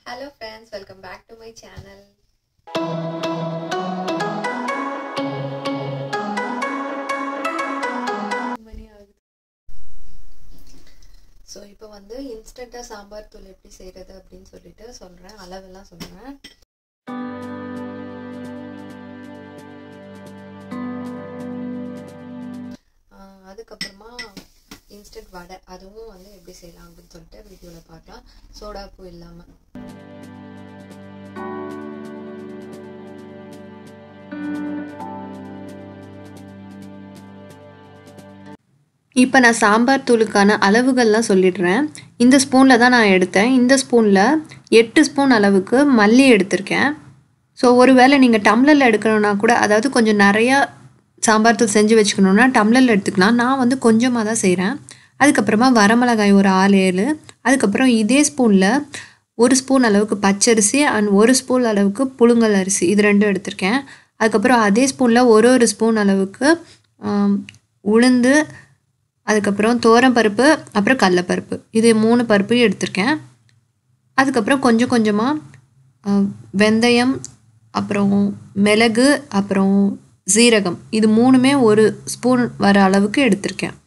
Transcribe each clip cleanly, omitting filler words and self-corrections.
Hello friends, welcome back to my channel. So இப்போ வந்து இன்ஸ்டன்ட்டா சாம்பார் தூள் எப்படி செய்யறது அப்படினு சொல்லிட்டு சொல்றேன். அளவெல்லாம் சொல்றேன். அதுக்கு அப்புறமா இன்ஸ்டன்ட் வடை அதுவும் வந்து எப்படி செய்யலாம் அப்படினு சொல்லிட்டு வீடியோல பார்க்கலாம். சோடா பூ இல்லாம. இப்போ நான் சாம்பார் தூளுக்கான அளவுகள்லாம் சொல்லிடுறேன். இந்த ஸ்பூனில் தான் நான் எடுத்தேன். இந்த ஸ்பூனில் 8 ஸ்பூன் அளவுக்கு மல்லி எடுத்திருக்கேன். ஸோ ஒருவேளை நீங்கள் டம்ளரில் எடுக்கணுன்னா கூட, அதாவது கொஞ்சம் நிறையா சாம்பார் தூள் செஞ்சு வச்சுக்கணுன்னா டம்ளரில் எடுத்துக்கலாம். நான் வந்து கொஞ்சமாக தான் செய்கிறேன். அதுக்கப்புறமா வரமிளகாய் ஒரு 6-7. அதுக்கப்புறம் இதே ஸ்பூனில் 1 ஸ்பூன் அளவுக்கு பச்சரிசி அண்ட் 1 ஸ்பூன் அளவுக்கு புழுங்கல் அரிசி, இது ரெண்டும் எடுத்திருக்கேன். அதுக்கப்புறம் அதே ஸ்பூனில் ஒரு ஸ்பூன் அளவுக்கு உளுந்து, அதுக்கப்புறம் துவரம்பருப்பு, அப்புறம் கடலைப்பருப்பு, இது 3 பருப்பையும் எடுத்திருக்கேன். அதுக்கப்புறம் கொஞ்சம் கொஞ்சமாக வெந்தயம், அப்புறம் மிளகு, அப்புறம் சீரகம், இது 3மே 1 ஸ்பூன் வர அளவுக்கு எடுத்திருக்கேன்.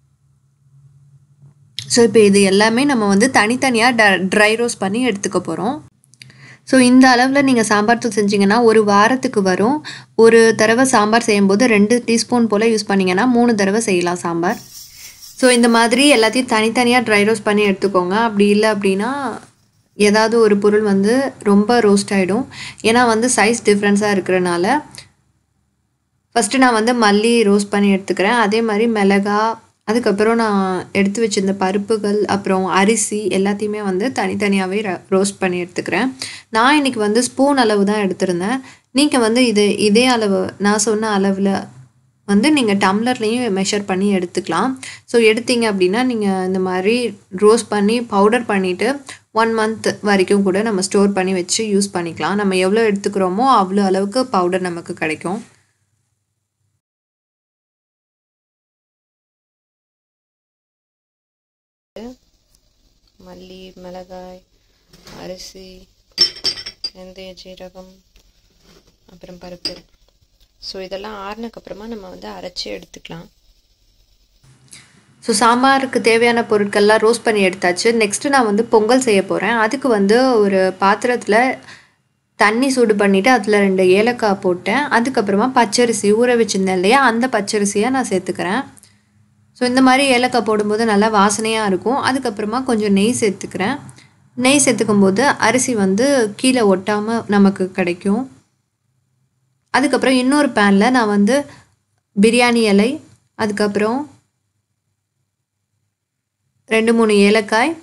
ஸோ இப்போ இது எல்லாமே நம்ம வந்து தனித்தனியாக ட்ரை ரோஸ்ட் பண்ணி எடுத்துக்க போகிறோம். ஸோ இந்த அளவில் நீங்கள் சாம்பார் தூள் செஞ்சிங்கன்னா ஒரு வாரத்துக்கு வரும். ஒரு தடவை சாம்பார் செய்யும்போது 2 டீஸ்பூன் போல் யூஸ் பண்ணிங்கன்னா 3 தடவை செய்யலாம் சாம்பார். ஸோ இந்த மாதிரி எல்லாத்தையும் தனித்தனியாக ட்ரை ரோஸ்ட் பண்ணி எடுத்துக்கோங்க. அப்படி இல்லை அப்படின்னா ஏதாவது ஒரு பொருள் வந்து ரொம்ப ரோஸ்ட் ஆகிடும். ஏன்னா வந்து சைஸ் டிஃப்ரென்ஸாக இருக்கிறனால. ஃபஸ்ட்டு நான் வந்து மல்லி ரோஸ்ட் பண்ணி எடுத்துக்கிறேன். அதே மாதிரி மிளகா, அதுக்கப்புறம் நான் எடுத்து வச்சிருந்த பருப்புகள், அப்புறம் அரிசி எல்லாத்தையுமே வந்து தனித்தனியாகவே ரோஸ்ட் பண்ணி எடுத்துக்கிறேன். நான் இன்றைக்கி வந்து ஸ்பூன் அளவு தான் எடுத்திருந்தேன். நீங்கள் வந்து இதே அளவு நான் சொன்ன அளவில் வந்து நீங்கள் டம்ளர்லேயும் மெஷர் பண்ணி எடுத்துக்கலாம். ஸோ எடுத்தீங்க அப்படின்னா நீங்கள் இந்த மாதிரி ரோஸ்ட் பண்ணி பவுடர் பண்ணிவிட்டு 1 மந்த் வரைக்கும் கூட நம்ம ஸ்டோர் பண்ணி வச்சு யூஸ் பண்ணிக்கலாம். நம்ம எவ்வளோ எடுத்துக்கிறோமோ அவ்வளோ அளவுக்கு பவுடர் நமக்கு கிடைக்கும். மல்லி, மிளகாய், அரிசி, வெந்தய, ஜீரகம், அப்புறம் பருப்பு. ஸோ இதெல்லாம் ஆறுனதுக்கப்புறமா நம்ம வந்து அரைச்சி எடுத்துக்கலாம். ஸோ சாம்பாருக்கு தேவையான பொருட்கள்லாம் ரோஸ்ட் பண்ணி எடுத்தாச்சு. நெக்ஸ்ட்டு நான் வந்து பொங்கல் செய்ய போகிறேன். அதுக்கு வந்து ஒரு பாத்திரத்தில் தண்ணி சூடு பண்ணிவிட்டு அதில் 2 ஏலக்காய் போட்டேன். அதுக்கப்புறமா பச்சரிசி ஊற வச்சுருந்தேன் இல்லையா, அந்த பச்சரிசியை நான் சேர்த்துக்கிறேன். ஸோ இந்த மாதிரி ஏலக்காய் போடும்போது நல்லா வாசனையாக இருக்கும். அதுக்கப்புறமா கொஞ்சம் நெய் சேர்த்துக்கிறேன். நெய் சேர்த்துக்கும் போது அரிசி வந்து கீழே ஒட்டாமல் நமக்கு கிடைக்கும். அதுக்கப்புறம் இன்னொரு பேனில் நான் வந்து பிரியாணி இலை, அதுக்கப்புறம் 2-3 ஏலக்காய்,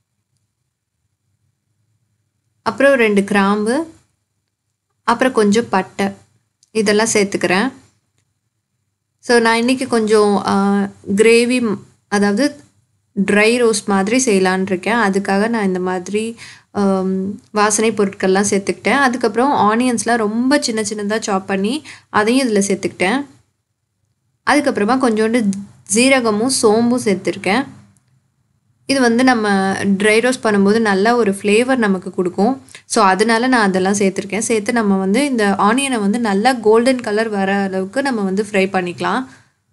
அப்புறம் 2 கிராம்பு, அப்புறம் கொஞ்சம் பட்டை, இதெல்லாம் சேர்த்துக்கிறேன். ஸோ நான் இன்றைக்கி கொஞ்சம் கிரேவி, அதாவது ட்ரை ரோஸ்ட் மாதிரி செய்யலான் இருக்கேன். அதுக்காக நான் இந்த மாதிரி வாசனை பொருட்கள்லாம் சேர்த்துக்கிட்டேன். அதுக்கப்புறம் ஆனியன்ஸ்லாம் ரொம்ப சின்ன சின்னதாக சாப் பண்ணி அதையும் இதில் சேர்த்துக்கிட்டேன். அதுக்கப்புறமா கொஞ்சோண்டு ஜீரகமும் சோம்பும் சேர்த்துருக்கேன். இது வந்து நம்ம ட்ரை ரோஸ்ட் பண்ணும்போது நல்ல ஒரு ஃப்ளேவர் நமக்கு கொடுக்கும். ஸோ அதனால நான் அதெல்லாம் சேர்த்துருக்கேன். சேர்த்து நம்ம வந்து இந்த ஆனியனை வந்து நல்லா கோல்டன் கலர் வர அளவுக்கு நம்ம வந்து ஃப்ரை பண்ணிக்கலாம்.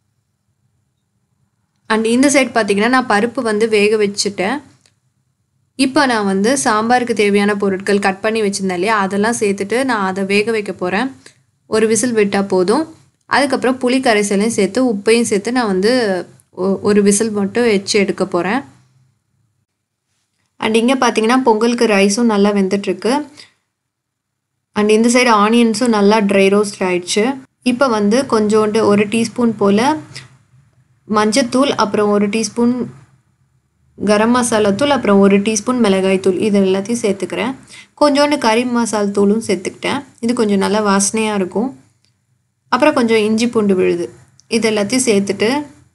அண்ட் இந்த சைட் பார்த்திங்கன்னா நான் பருப்பு வந்து வேக வச்சுட்டேன். இப்போ நான் வந்து சாம்பாருக்கு தேவையான பொருட்கள் கட் பண்ணி வச்சுருந்தேன் இல்லையா, அதெல்லாம் சேர்த்துட்டு நான் அதை வேக வைக்க போகிறேன். ஒரு விசில் விட்டால் போதும். அதுக்கப்புறம் புளி கரைசலையும் சேர்த்து உப்பையும் சேர்த்து நான் வந்து ஒரு விசில் மட்டும் வச்சு எடுக்க போகிறேன். அண்ட் இங்கே பார்த்தீங்கன்னா பொங்கலுக்கு ரைஸும் நல்லா வெந்துட்டுருக்கு. அண்ட் இந்த சைடு ஆனியன்ஸும் நல்லா ட்ரை ரோஸ்ட் ஆயிடுச்சு. இப்போ வந்து கொஞ்சோண்டு 1 டீஸ்பூன் போல் மஞ்சத்தூள், அப்புறம் 1 டீஸ்பூன் கரம் மசாலா தூள், அப்புறம் 1 டீஸ்பூன் மிளகாய் தூள், இது எல்லாத்தையும் சேர்த்துக்கிறேன். கொஞ்சோண்டு கறி மசால் தூளும் சேர்த்துக்கிட்டேன். இது கொஞ்சம் நல்லா வாசனையாக இருக்கும். அப்புறம் கொஞ்சம் இஞ்சி பூண்டு விழுது, இது எல்லாத்தையும் சேர்த்துட்டு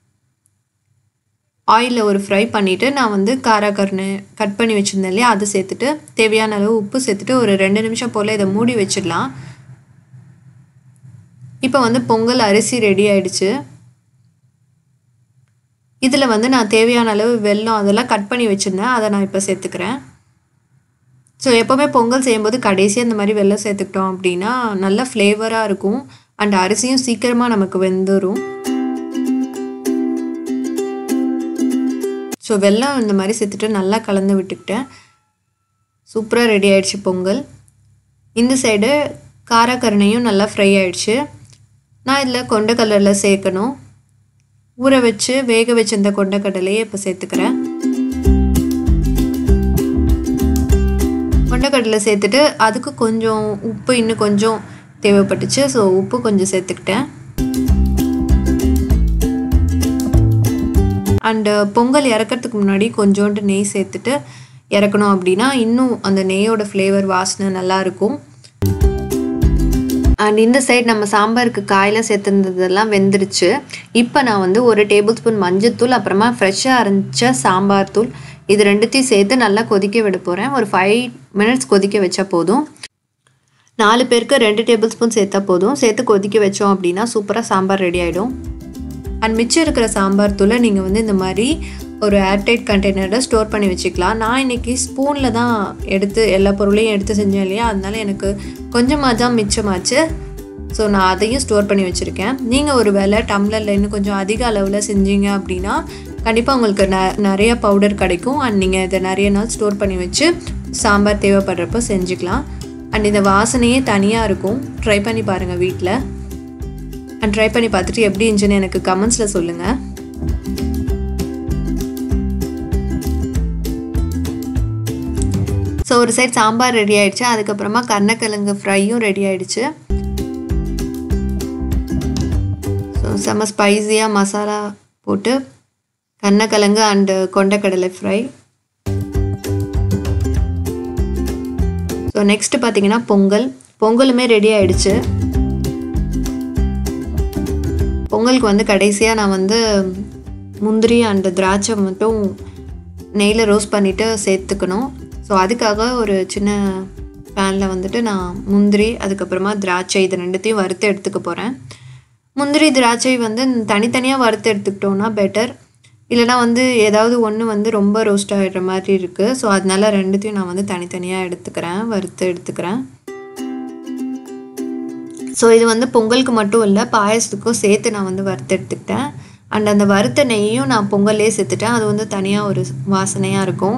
ஆயிலில் ஒரு ஃப்ரை பண்ணிவிட்டு நான் வந்து காராக்கருணை கட் பண்ணி வச்சுருந்தேன் இல்லையா, அதை சேர்த்துட்டு தேவையான அளவு உப்பு சேர்த்துட்டு ஒரு 2 நிமிஷம் போல் இதை மூடி வச்சிடலாம். இப்போ வந்து பொங்கல் அரிசி ரெடி ஆயிடுச்சு. இதில் வந்து நான் தேவையான அளவு வெல்லம் அதெல்லாம் கட் பண்ணி வச்சுருந்தேன், அதை நான் இப்போ சேர்த்துக்கிறேன். ஸோ எப்போவுமே பொங்கல் செய்யும்போது கடைசியாக இந்த மாதிரி வெல்லம் சேர்த்துக்கிட்டோம் அப்படின்னா நல்ல ஃப்ளேவராக இருக்கும் அண்ட் அரிசியும் சீக்கிரமாக நமக்கு வெந்துடும். ஸோ வெல்லம் இந்த மாதிரி சேர்த்துட்டு நல்லா கலந்து விட்டுக்கிட்டேன். சூப்பராக ரெடி ஆகிடுச்சு பொங்கல். இந்த சைடு காரக்கருணையும் நல்லா ஃப்ரை ஆகிடுச்சு. நான் இதில் கொண்டக்கடலை சேர்க்கணும். ஊற வச்சு வேக வச்சு இந்த கொண்டக்கடலையை இப்போ சேர்த்துக்கிறேன். கொண்டக்கடலை சேர்த்துட்டு அதுக்கு கொஞ்சம் உப்பு இன்னும் கொஞ்சம் தேவைப்பட்டுச்சு. ஸோ உப்பு கொஞ்சம் சேர்த்துக்கிட்டேன். அண்டு பொங்கல் இறக்கிறதுக்கு முன்னாடி கொஞ்சோண்டு நெய் சேர்த்துட்டு இறக்கணும் அப்படின்னா இன்னும் அந்த நெய்யோட ஃப்ளேவர் வாசனை நல்லாயிருக்கும். அண்ட் இந்த சைடு நம்ம சாம்பாருக்கு காயெல்லாம் சேர்த்துருந்ததெல்லாம் வெந்துருச்சு. இப்போ நான் வந்து 1 டேபிள் ஸ்பூன் மஞ்சத்தூள் அப்புறமா ஃப்ரெஷ்ஷாக அரைச்ச சாம்பார் தூள் இது ரெண்டுத்தையும் சேர்த்து நல்லா கொதிக்க விட போகிறேன். ஒரு 5 மினிட்ஸ் கொதிக்க வச்சா போதும். 4 பேருக்கு 2 டேபிள் ஸ்பூன் சேர்த்தா போதும். சேர்த்து கொதிக்க வச்சோம் அப்படின்னா சூப்பராக சாம்பார் ரெடி ஆகிடும். அண்ட் மிச்சம் இருக்கிற சாம்பார் தூளை நீங்கள் வந்து இந்த மாதிரி ஒரு ஏர்டைட் கண்டெய்னரில் ஸ்டோர் பண்ணி வச்சுக்கலாம். நான் இன்றைக்கி ஸ்பூனில் தான் எடுத்து எல்லா பொருளையும் எடுத்து செஞ்சேன் இல்லையா, அதனால எனக்கு கொஞ்சமாக தான் மிச்சமாச்சு. ஸோ நான் அதையும் ஸ்டோர் பண்ணி வச்சுருக்கேன். நீங்கள் ஒரு வேளை டம்ளரில் இன்னும் கொஞ்சம் அதிக அளவில் செஞ்சீங்க அப்படின்னா கண்டிப்பாக உங்களுக்கு நிறைய பவுடர் கிடைக்கும். அண்ட் நீங்கள் இதை நிறைய நாள் ஸ்டோர் பண்ணி வச்சு சாம்பார் தேவைப்படுறப்போ செஞ்சுக்கலாம். அண்ட் இந்த வாசனையே தனியாக இருக்கும். ட்ரை பண்ணி பாருங்கள் வீட்டில். அண்ட் ட்ரை பண்ணி பார்த்துட்டு எப்படி இருந்துச்சுன்னு எனக்கு கமெண்ட்ஸில் சொல்லுங்கள். ஸோ ஒரு சைட் சாம்பார் ரெடி ஆகிடுச்சு. அதுக்கப்புறமா கருணக்கிழங்கு ஃப்ரையும் ரெடி ஆகிடுச்சு. ஸோ செம்ம ஸ்பைஸியாக மசாலா போட்டு கருணக்கிழங்கு அண்டு கொண்டக்கடலை ஃப்ரை. ஸோ நெக்ஸ்ட்டு பார்த்தீங்கன்னா பொங்கலுமே ரெடி ஆகிடுச்சு. பொங்கலுக்கு வந்து கடைசியாக நான் வந்து முந்திரி அண்டு திராட்சை மட்டும் நெய்யில் ரோஸ்ட் பண்ணிவிட்டு சேர்த்துக்கணும். ஸோ அதுக்காக ஒரு சின்ன பேனில் வந்துட்டு நான் முந்திரி அதுக்கப்புறமா திராட்சை இது ரெண்டுத்தையும் வறுத்து எடுத்துக்க போகிறேன். முந்திரி திராட்சை வந்து தனித்தனியாக வறுத்து எடுத்துக்கிட்டோன்னா பெட்டர். இல்லைனா வந்து ஏதாவது ஒன்று வந்து ரொம்ப ரோஸ்ட் ஆகிடுற மாதிரி இருக்குது. ஸோ அதனால ரெண்டுத்தையும் நான் வந்து தனித்தனியாக வறுத்து எடுத்துக்கிறேன். ஸோ இது வந்து பொங்கலுக்கு மட்டும் இல்லை, பாயசத்துக்கும் சேர்த்து நான் வந்து வறுத்து எடுத்துக்கிட்டேன். அண்ட் அந்த வறுத்த நெய்யும் நான் பொங்கல்லே சேர்த்துட்டேன். அது வந்து தனியாக ஒரு வாசனையாக இருக்கும்.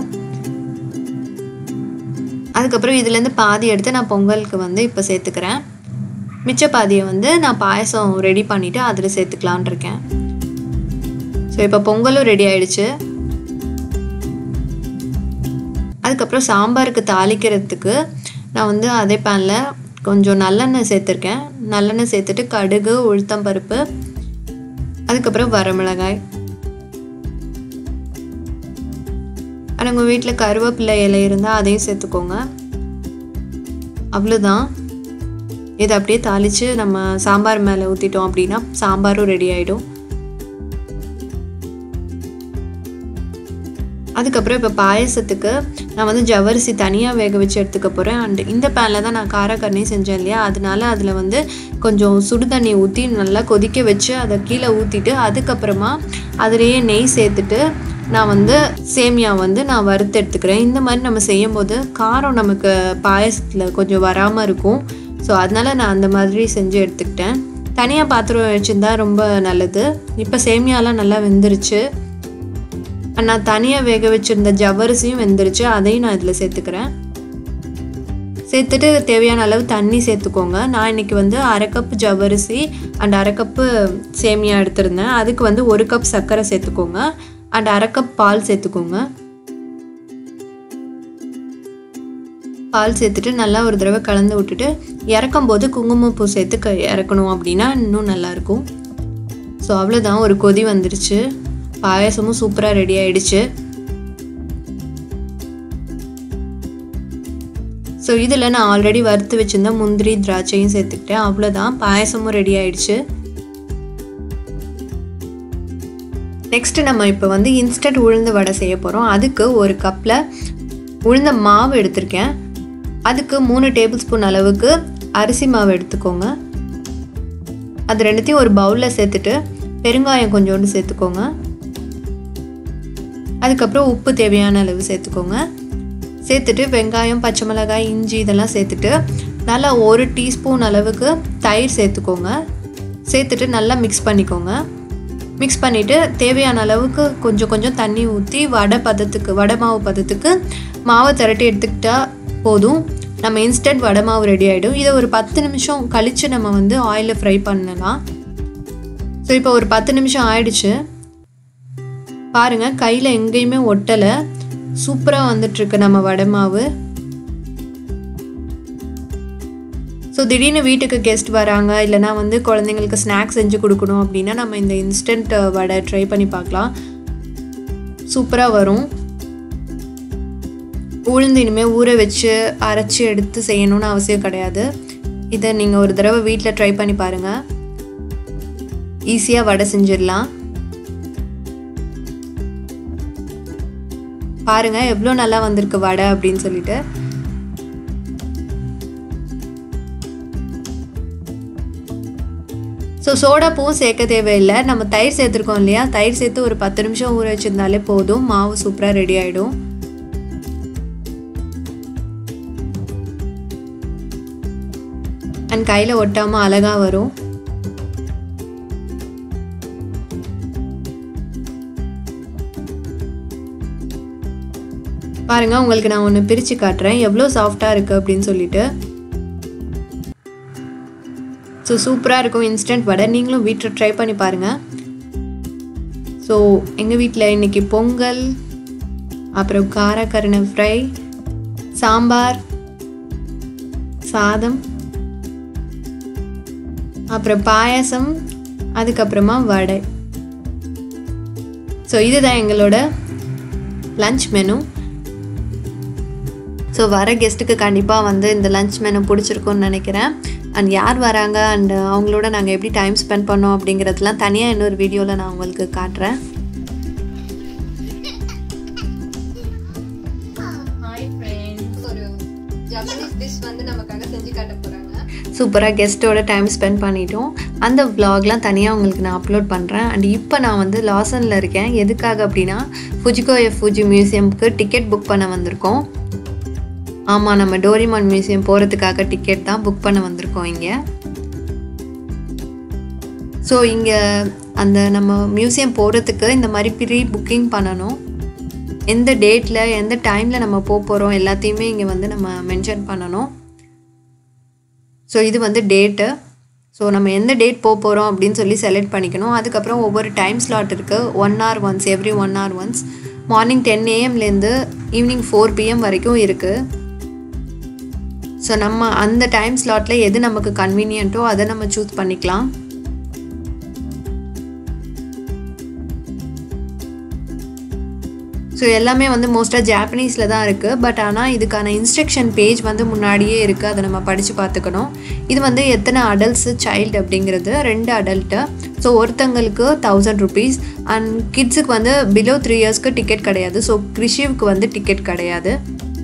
அதுக்கப்புறம் இதுலேருந்து பாதி எடுத்து நான் பொங்கலுக்கு வந்து இப்போ சேர்த்துக்கிறேன். மிச்ச பாதியை வந்து நான் பாயசம் ரெடி பண்ணிவிட்டு அதில் சேர்த்துக்கலான் இருக்கேன். ஸோ இப்போ பொங்கலும் ரெடி ஆகிடுச்சு. அதுக்கப்புறம் சாம்பாருக்கு தாளிக்கிறதுக்கு நான் வந்து அதே பேனில் கொஞ்சம் நல்லெண்ணெய் சேர்த்துருக்கேன். நல்லெண்ணெய் சேர்த்துட்டு கடுகு, உளுத்தம்பருப்பு, அதுக்கப்புறம் வரமிளகாய், ஆனால் உங்கள் வீட்டில் கருவேப்பிலை இலை இருந்தால் அதையும் சேர்த்துக்கோங்க. அவ்வளோதான். இதை அப்படியே தாளித்து நம்ம சாம்பார் மேலே ஊற்றிட்டோம் அப்படின்னா சாம்பாரும் ரெடி ஆகிடும். அதுக்கப்புறம் இப்போ பாயசத்துக்கு நான் வந்து ஜவ்வரிசி தனியாக வேக வச்சு எடுத்துக்க போகிறேன். அண்ட் இந்த பேனில் தான் நான் காரக்கருணை செஞ்சேன் இல்லையா, அதனால அதில் வந்து கொஞ்சம் சுடு தண்ணி ஊற்றி நல்லா கொதிக்க வச்சு அதை கீழே ஊற்றிட்டு அதுக்கப்புறமா அதிலேயே நெய் சேர்த்துட்டு நான் வந்து சேமியா வந்து நான் வறுத்து எடுத்துக்கிறேன். இந்த மாதிரி நம்ம செய்யும்போது காரம் நமக்கு பாயசத்தில் கொஞ்சம் வராமல் இருக்கும். ஸோ அதனால நான் அந்த மாதிரி செஞ்சு எடுத்துக்கிட்டேன். தனியாக பாத்திரம் வச்சுருந்தா ரொம்ப நல்லது. இப்போ சேமியாலாம் நல்லா வெந்துருச்சு. நான் தனியாக வேக வச்சுருந்த ஜவ்வரிசியும் வெந்துருச்சு. அதையும் நான் இதில் சேர்த்துக்கிறேன். சேர்த்துட்டு தேவையான அளவு தண்ணி சேர்த்துக்கோங்க. நான் இன்றைக்கி வந்து 1/2 கப் ஜவ்வரிசி அண்ட் 1/2 கப்பு சேமியா எடுத்திருந்தேன். அதுக்கு வந்து 1 கப் சர்க்கரை சேர்த்துக்கோங்க அண்ட் 1/2 கப் பால் சேர்த்துக்கோங்க. பால் சேர்த்துட்டு நல்லா ஒரு தடவை கலந்து விட்டுட்டு இறக்கும் போது குங்குமப்பூ சேர்த்து இறக்கணும் அப்படின்னா இன்னும் நல்லாயிருக்கும். ஸோ அவ்வளோதான், ஒரு கொதி வந்துருச்சு. பாயசமும் சூப்பராக ரெடி ஆகிடுச்சு. ஸோ இதில் நான் ஆல்ரெடி வறுத்து வச்சுருந்த முந்திரி திராட்சையும் சேர்த்துக்கிட்டேன். அவ்வளோதான், பாயசமும் ரெடி ஆகிடுச்சு. நெக்ஸ்ட்டு நம்ம இப்போ வந்து இன்ஸ்டன்ட் உளுந்து வடை செய்ய போகிறோம். அதுக்கு ஒரு கப்பில் உளுந்த மாவு எடுத்திருக்கேன். அதுக்கு 3 டேபிள் ஸ்பூன் அளவுக்கு அரிசி மாவு எடுத்துக்கோங்க. அது ரெண்டுத்தையும் ஒரு பவுலில் சேர்த்துட்டு பெருங்காயம் கொஞ்சோண்டு சேர்த்துக்கோங்க. அதுக்கப்புறம் உப்பு தேவையான அளவு சேர்த்துக்கோங்க. சேர்த்துட்டு வெங்காயம், பச்சை மிளகாய், இஞ்சி இதெல்லாம் சேர்த்துட்டு நல்லா 1 டீஸ்பூன் அளவுக்கு தயிர் சேர்த்துக்கோங்க. சேர்த்துட்டு நல்லா மிக்ஸ் பண்ணிக்கோங்க. மிக்ஸ் பண்ணிவிட்டு தேவையான அளவுக்கு கொஞ்சம் தண்ணி ஊற்றி வடை மாவு பதத்துக்கு மாவை திரட்டி எடுத்துக்கிட்டால் போதும். நம்ம இன்ஸ்டன்ட் வடை மாவு ரெடி ஆகிடும். இதை ஒரு 10 நிமிஷம் கழித்து நம்ம வந்து ஆயிலில் ஃப்ரை பண்ணலாம். ஸோ இப்போ ஒரு 10 நிமிஷம் ஆயிடுச்சு. பாருங்கள், கையில் எங்கேயுமே ஒட்டலை. சூப்பராக வந்துட்டுருக்கு நம்ம வடை மாவு. ஸோ திடீர்னு வீட்டுக்கு கெஸ்ட் வராங்க, இல்லைனா வந்து குழந்தைங்களுக்கு ஸ்நாக்ஸ் செஞ்சு கொடுக்கணும் அப்படின்னா நம்ம இந்த இன்ஸ்டன்ட் வடை ட்ரை பண்ணி பார்க்கலாம். சூப்பராக வரும். உளுந்து இனிமேல் ஊற வச்சு அரைச்சி எடுத்து செய்யணும்னு அவசியம் கிடையாது. இதை நீங்கள் ஒரு தடவை வீட்டில் ட்ரை பண்ணி பாருங்கள். ஈஸியாக வடை செஞ்சிடலாம். பாருங்கள் எவ்வளோ நல்லா வந்திருக்கு வடை அப்படின்னு சொல்லிட்டு. ஸோ சோடாப்பூவும் சேர்க்க தேவையில்லை. நம்ம தயிர் சேர்த்துருக்கோம் இல்லையா, தயிர் சேர்த்து ஒரு 10 நிமிஷம் ஊற வச்சுருந்தாலே போதும். மாவு சூப்பராக ரெடி ஆகிடும். அண்ட் கையில் ஒட்டாமல் அழகாக வரும். பாருங்கள், உங்களுக்கு நான் ஒன்று பிரித்து காட்டுறேன் எவ்வளோ சாஃப்டாக இருக்குது அப்படின்னு சொல்லிட்டு. ஸோ சூப்பராக இருக்கும் இன்ஸ்டன்ட் வடை. நீங்களும் வீட்டில் ட்ரை பண்ணி பாருங்கள். ஸோ எங்கள் வீட்டில் இன்றைக்கி பொங்கல், அப்புறம் காரக்கருணை ஃப்ரை, சாம்பார், சாதம், அப்புறம் பாயாசம், அதுக்கப்புறமா வடை. ஸோ இதுதான் எங்களோட லன்ச் மெனு. ஸோ வர கெஸ்ட்டுக்கு கண்டிப்பாக வந்து இந்த லன்ச் மெனு பிடிச்சிருக்குன்னு நினைக்கிறேன். அண்ட் யார் வராங்க அண்ட் அவங்களோட நாங்கள் எப்படி டைம் ஸ்பெண்ட் பண்ணோம் அப்படிங்கிறதுலாம் தனியாக இன்னொரு வீடியோவில் நான் உங்களுக்கு காட்டுறேன். சூப்பராக கெஸ்ட்டோட டைம் ஸ்பெண்ட் பண்ணிட்டோம். அந்த விலாக்லாம் தனியாக உங்களுக்கு நான் அப்லோட் பண்ணுறேன். அண்ட் இப்போ நான் வந்து லாசனில் இருக்கேன். எதுக்காக அப்படின்னா ஃபுஜி மியூசியம்க்கு டிக்கெட் புக் பண்ண வந்திருக்கோம். ஆமாம், நம்ம டோரிமான் மியூசியம் போகிறதுக்காக டிக்கெட் தான் புக் பண்ண வந்திருக்கோம் இங்கே. ஸோ இங்கே அந்த நம்ம மியூசியம் போகிறதுக்கு இந்த மாதிரி ப்ரீ புக்கிங் பண்ணணும். எந்த டேட்டில் எந்த டைமில் நம்ம போகிறோம் எல்லாத்தையுமே இங்கே வந்து நம்ம மென்ஷன் பண்ணணும். ஸோ இது வந்து டேட்டு. ஸோ நம்ம எந்த டேட் போகிறோம் அப்படின்னு சொல்லி செலக்ட் பண்ணிக்கணும். அதுக்கப்புறம் ஒவ்வொரு டைம் ஸ்லாட் இருக்குது. 1 hour once, every 1 hour once. Morning 10 AM evening 4 PM வரைக்கும் இருக்குது. ஸோ நம்ம அந்த டைம் ஸ்லாட்டில் எது நமக்கு கன்வீனியன்ட்டோ அதை நம்ம சூஸ் பண்ணிக்கலாம். ஸோ எல்லாமே வந்து மோஸ்ட்டாக ஜாப்பனீஸில் தான் இருக்குது. பட் ஆனால் இதுக்கான இன்ஸ்ட்ரக்ஷன் பேஜ் வந்து முன்னாடியே இருக்குது. அதை நம்ம படித்து பார்த்துக்கணும். இது வந்து எத்தனை அடல்ட்ஸு சைல்டு அப்படிங்கிறது 2 அடல்ட்டு. ஸோ ஒருத்தங்களுக்கு 1000 rupees. அண்ட் கிட்ஸுக்கு வந்து பிலோ 3 yearsக்கு டிக்கெட் கிடையாது. ஸோ கிறிஷிவ்க்கு வந்து டிக்கெட் கிடையாது.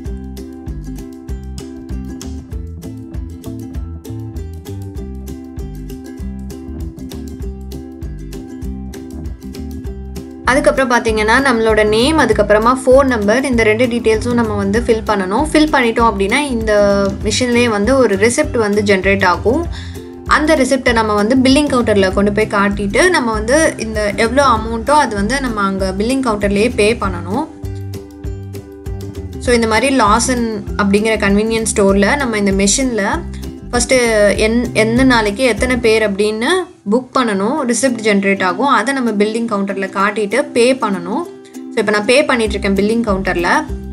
அதுக்கப்புறம் பார்த்தீங்கன்னா நம்மளோட நேம், அதுக்கப்புறமா ஃபோன் நம்பர், இந்த 2 டீட்டெயில்ஸும் நம்ம வந்து ஃபில் பண்ணணும். ஃபில் பண்ணிட்டோம் அப்படின்னா இந்த மிஷின்லேயே வந்து ஒரு ரெசிப்ட் வந்து ஜென்ரேட் ஆகும். அந்த ரெசிப்டை நம்ம வந்து பில்லிங் கவுண்டரில் கொண்டு போய் காட்டிட்டு நம்ம வந்து இந்த எவ்வளோ அமௌண்ட்டோ அது வந்து நம்ம அங்கே பில்லிங் கவுண்டர்லேயே பே பண்ணணும். ஸோ இந்த மாதிரி லாசன் அப்படிங்கிற கன்வீனியன்ஸ் ஸ்டோரில் நம்ம இந்த மெஷினில் ஃபஸ்ட்டு எந்த நாளைக்கு எத்தனை பேர் அப்படின்னு புக் பண்ணணும். ரிசிப்ட் ஜென்ரேட் ஆகும். அதை நம்ம பில்லிங் கவுண்டரில் காட்டிட்டு பே பண்ணணும். ஸோ இப்போ நான் பே பண்ணிகிட்ருக்கேன் பில்லிங் கவுண்டரில்.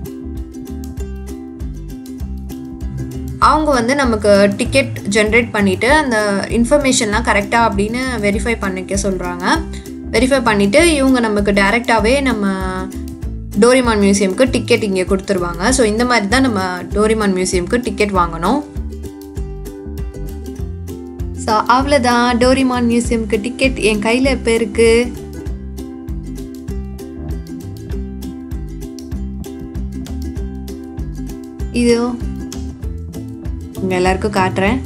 அவங்க வந்து நமக்கு டிக்கெட் ஜென்ரேட் பண்ணிவிட்டு அந்த இன்ஃபர்மேஷன்லாம் கரெக்டாக அப்படின்னு வெரிஃபை பண்ணிக்க சொல்கிறாங்க. வெரிஃபை பண்ணிவிட்டு இவங்க நமக்கு டைரெக்டாகவே நம்ம டோரிமான் மியூசியம்க்கு டிக்கெட் இங்கே கொடுத்துருவாங்க. ஸோ இந்த மாதிரி தான் நம்ம டோரிமான் மியூசியம்க்கு டிக்கெட் வாங்கணும். ஸோ அவ்வளோதான், டோரிமான் மியூசியம்க்கு டிக்கெட் என் கையில் எப்போ இருக்குது. இதோ உங்கள் எல்லாருக்கும் காட்டுறேன்.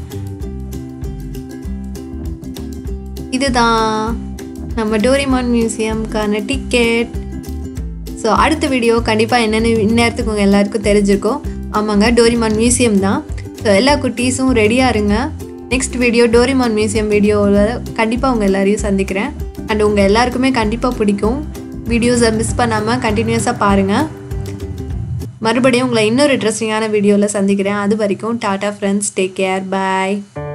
இதுதான் நம்ம டோரிமான் மியூசியம்க்கான டிக்கெட். ஸோ அடுத்த வீடியோ கண்டிப்பாக என்னென்னு இந்நேரத்துக்கு உங்கள் எல்லாருக்கும் தெரிஞ்சிருக்கும். ஆமாங்க, டோரிமான் மியூசியம் தான். ஸோ எல்லா குட்டீஸும் ரெடியாக இருங்க. நெக்ஸ்ட் வீடியோ டோரிமான் மியூசியம் வீடியோவில் கண்டிப்பாக உங்கள் எல்லாரையும் சந்திக்கிறேன். அண்ட் உங்கள் எல்லாருக்குமே கண்டிப்பாக பிடிக்கும். வீடியோஸை மிஸ் பண்ணாமல் கண்டினியூஸாக பாருங்கள். மறுபடியும் உங்களை இன்னொரு இன்ட்ரெஸ்டிங்கான வீடியோவில் சந்திக்கிறேன். அது வரைக்கும் டாடா ஃப்ரெண்ட்ஸ், டேக் கேர், பாய்.